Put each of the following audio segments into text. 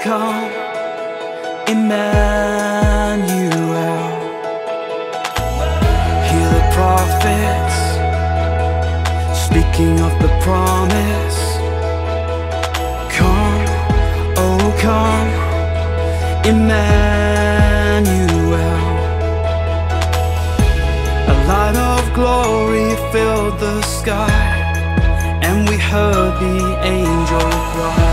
come, Emmanuel. Hear the prophets speaking of the promise. Come, oh come, Emmanuel. A light of glory filled the sky, and we heard the angel cry.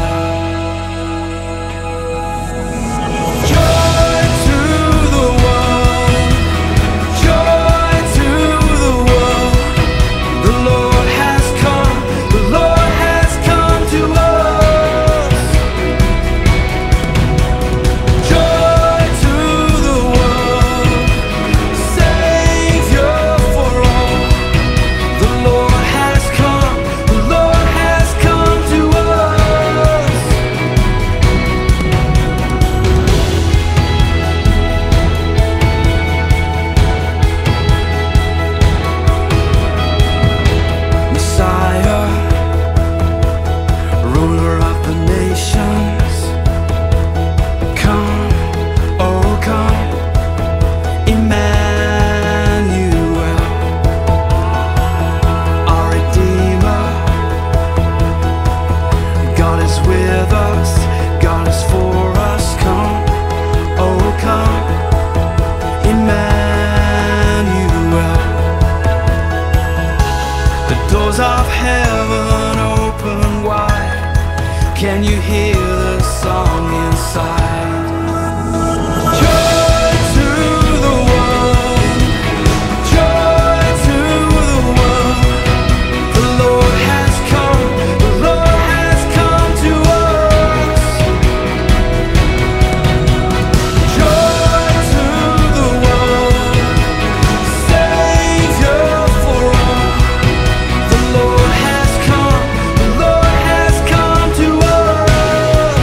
Of heaven open wide, can you hear the song inside? Joy to the world, joy to the world. The Lord has come, the Lord has come to us. Joy to the world, Savior for all. The Lord has come, the Lord has come to us.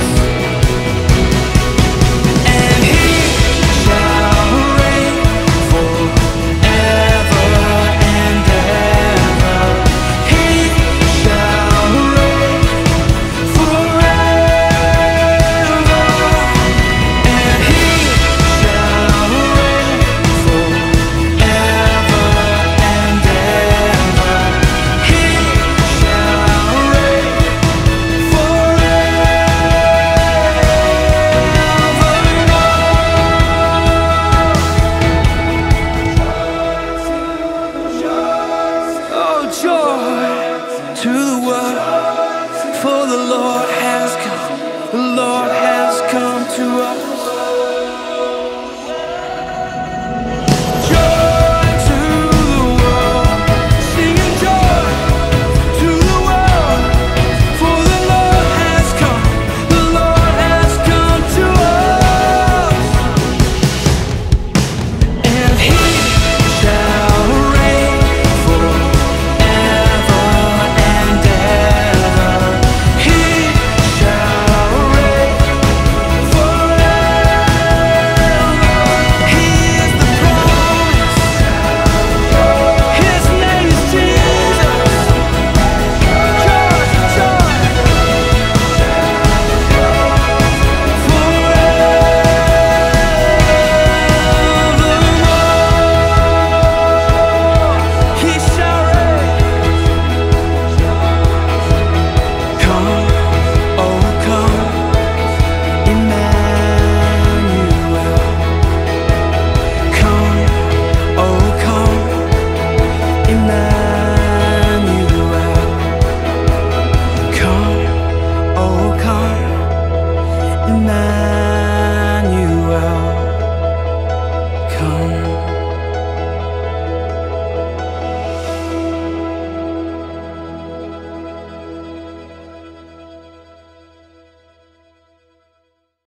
And He shall reign forever and ever. He shall reign forever. And He shall reign forever and ever. He shall reign forever. Oh, joy to the world, for the Lord has come, the Lord has